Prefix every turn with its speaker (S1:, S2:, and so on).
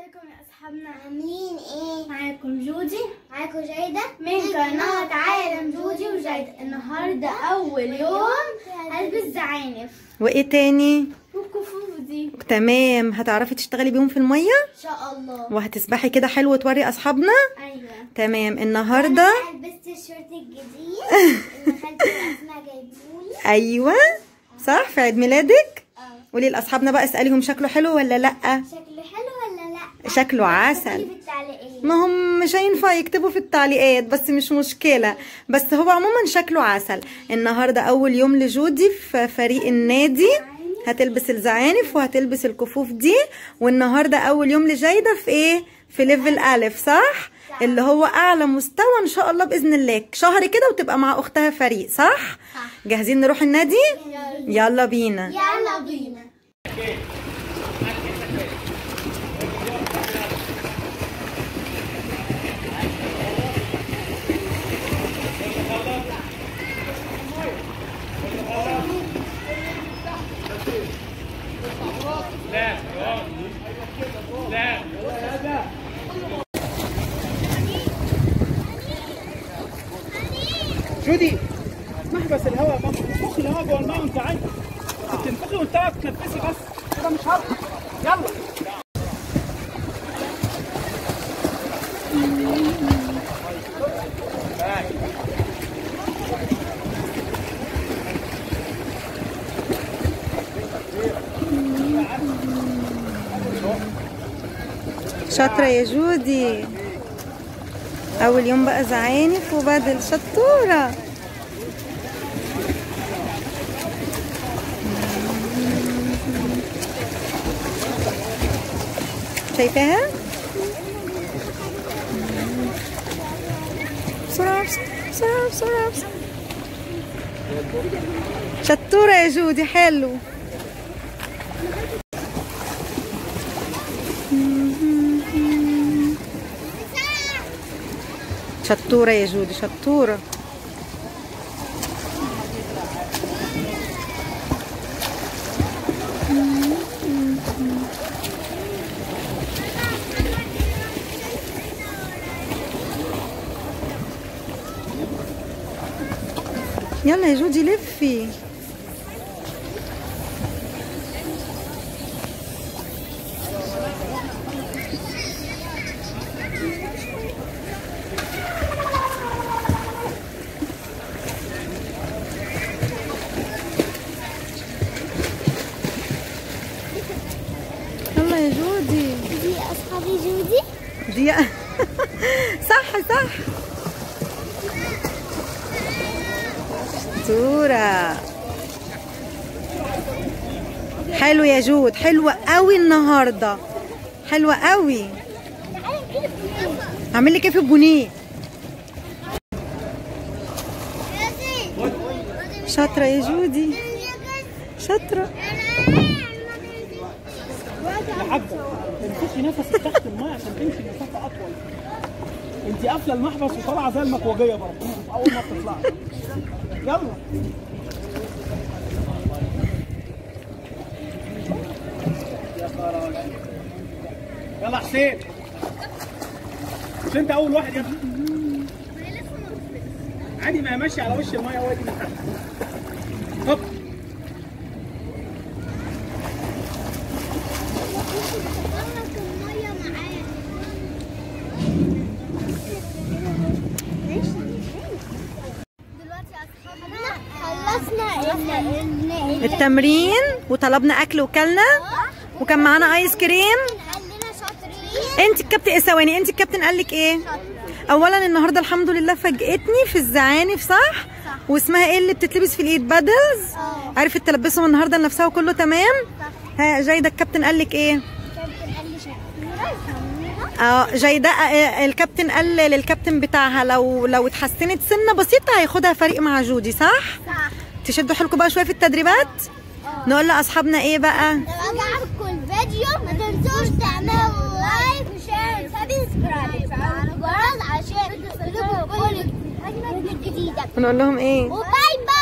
S1: ازيكم يا اصحابنا؟
S2: عاملين ايه؟
S1: معاكم جودي،
S2: معاكم جيدة
S1: من قناة عالم جودي وجيدة. النهارده اول يوم هلبس زعانف
S3: وايه تاني؟
S1: والكفوف دي.
S3: تمام. هتعرفي تشتغلي بيهم في الميه
S1: ان شاء الله.
S3: وهتسبحي كده حلو وتوري اصحابنا.
S1: ايوه
S3: تمام. النهارده
S2: انا لبست الشورت الجديد اللي خالتي واسماء جايبهولي.
S3: ايوه صح، في عيد ميلادك. قولي لاصحابنا بقى، اساليهم شكله حلو ولا لا.
S2: شكله حلو ولا لا؟
S3: شكله عسل.
S2: في التعليقات.
S3: ما هم مش هينفع يكتبوا في التعليقات، بس مش مشكلة. بس هو عموما شكله عسل. النهاردة أول يوم لجودي في فريق النادي، هتلبس الزعانف وهتلبس الكفوف دي. والنهاردة أول يوم لجيدة في إيه؟ في ليفل ألف، صح؟ اللي هو أعلى مستوى إن شاء الله بإذن الله. شهر كده وتبقى مع أختها فريق، صح؟ جاهزين نروح النادي؟ يلا بينا.
S2: يلا بينا.
S4: جودي محبس الهواء يا ماما، انفخي الهواء جوه الماء وانت عايزه. بتنفخي وانت بتتنفسي بس كده مش هطلع. يلا
S3: شاطرة يا جودي. أول يوم بقى زعانف وبدل. شطورة. شايفاها؟ بسرعة بسرعة بسرعة بسرعة. شطورة يا جودي، حلو. شطورة يا جودي، شطورة. يلا يا جودي لفي. يلا يا جودي.
S2: دي اصحابي جودي.
S3: دي صح صح. شطورة. حلو يا جود، حلوة قوي النهارده، حلوة قوي. اعمل لك ايه في البونيه؟ شاطرة يا جودي، شاطرة.
S4: يا حاجه انفخي نفسك تحت الماء عشان تمشي مسافه اطول. انت قافله المحبس وطالعه زي المكوجيه برضه اول ما بتطلعي. يلا يلا حسين، مش انت اول واحد يا ابني؟ عادي، ما هي ماشيه على وش الميه وادي من تحت. هوب
S2: خلصنا
S3: التمرين وطلبنا اكل وكلنا وكان معانا ايس كريم.
S2: عندنا شاطرين.
S3: انت الكابتن ثواني، انت الكابتن قال لك ايه؟ اولا النهارده الحمد لله فاجئتني في الزعانف، صح؟ واسمها ايه اللي بتتلبس في الايد؟ بادلز. عرفت تلبسهم النهارده لنفسها وكله تمام؟ ها جيدة الكابتن قال لك ايه؟
S2: الكابتن قال لي شطورة.
S3: جيدة الكابتن قال للكابتن بتاعها لو اتحسنت سنه بسيطه هياخدها فريق مع جودي، صح؟
S2: صح.
S3: تشدوا حيلكم بقى شويه في التدريبات. نقول لاصحابنا ايه بقى؟
S2: لو عجبكم الفيديو ما تنسوش تعملوا لايك وشير وسبسكرايب وفعلوا الجرس عشان تجيبوا كل الفيديوهات الجديدة.
S3: ونقول لهم ايه؟
S2: وباي باي.